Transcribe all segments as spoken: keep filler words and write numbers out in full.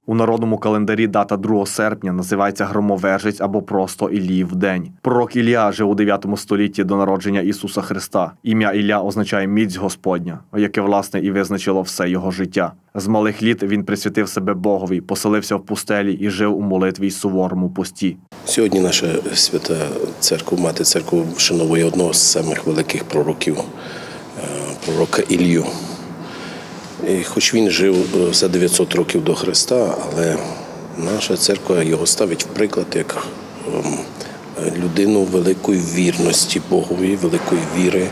У народному календарі дата другого серпня називається Громовержець або просто Ілліїв день. Пророк Ілля жив у дев'ятому столітті до народження Ісуса Христа. Ім'я Ілля означає «міць Господня», яке, власне, і визначило все його життя. З малих літ він присвятив себе Богові, поселився в пустелі і жив у молитві й суворому пості. Сьогодні наша свята церква, мати церква, вшановує одного з самих великих пророків, пророка Іллю. І хоч він жив за дев'ятсот років до Христа, але наша церква його ставить в приклад як людину великої вірності Богові, великої віри,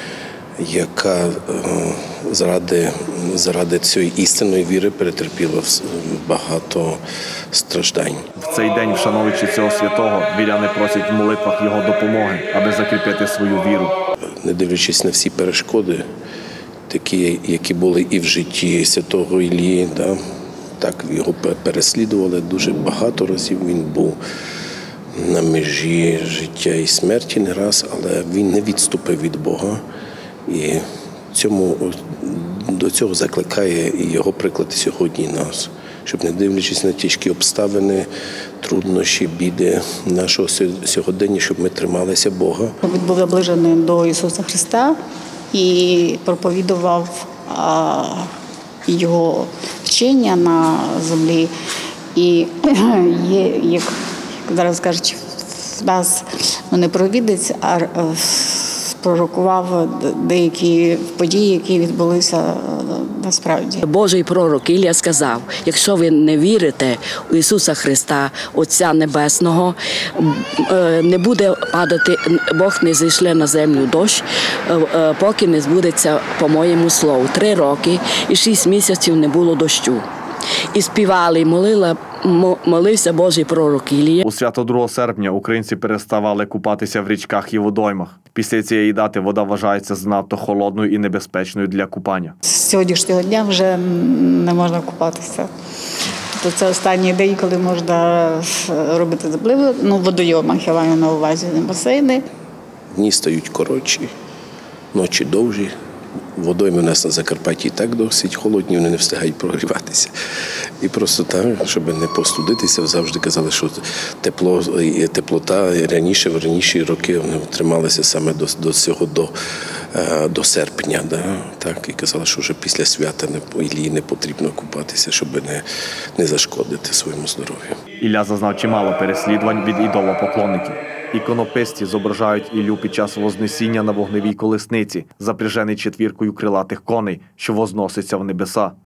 яка заради, заради цієї істинної віри перетерпіла багато страждань. В цей день, вшановуючи цього святого, віряни просять в молитвах його допомоги, аби закріпити свою віру. Не дивлячись на всі перешкоди, такі, які були і в житті святого Іллі, да, так його переслідували дуже багато разів. Він був на межі життя і смерті не раз, але він не відступив від Бога. І цьому, до цього закликає і його приклад сьогодні нас, щоб, не дивлячись на тяжкі обставини, труднощі, біди нашого сьогодення, щоб ми трималися Бога. Він був наближений до Ісуса Христа і проповідував а, його вчення на землі. І є, як зараз кажуть, в нас не провідець, а пророкував деякі події, які відбулися насправді. Божий пророк Ілля сказав: якщо ви не вірите у Ісуса Христа, Отця Небесного, не буде падати, Бог не зійшле на землю дощ, поки не збудеться по моєму слову. Три роки і шість місяців не було дощу. І співали, і молила, молився Божий пророк Ілля. У свято другого серпня українці переставали купатися в річках і водоймах. Після цієї дати вода вважається занадто холодною і небезпечною для купання. З сьогоднішнього дня вже не можна купатися. Тобто це останній день, коли можна робити запливи. Ну, в водойомах, я маю на увазі, не басейни. Дні стають коротші, ночі довші. Водойми у нас на Закарпатті і так досить холодні, вони не встигають прогріватися. І просто так, щоб не постудитися, завжди казали, що тепло, теплота раніше, в раніші роки вони трималися саме до, до цього, до, до серпня. Да? Так, і казали, що вже після свята Іллі не потрібно купатися, щоб не, не зашкодити своєму здоров'ю. Ілля зазнав чимало переслідувань від ідолопоклонників. Іконописці зображають Іллю під час вознесіння на вогневій колесниці, запряжений четвіркою крилатих коней, що возноситься в небеса.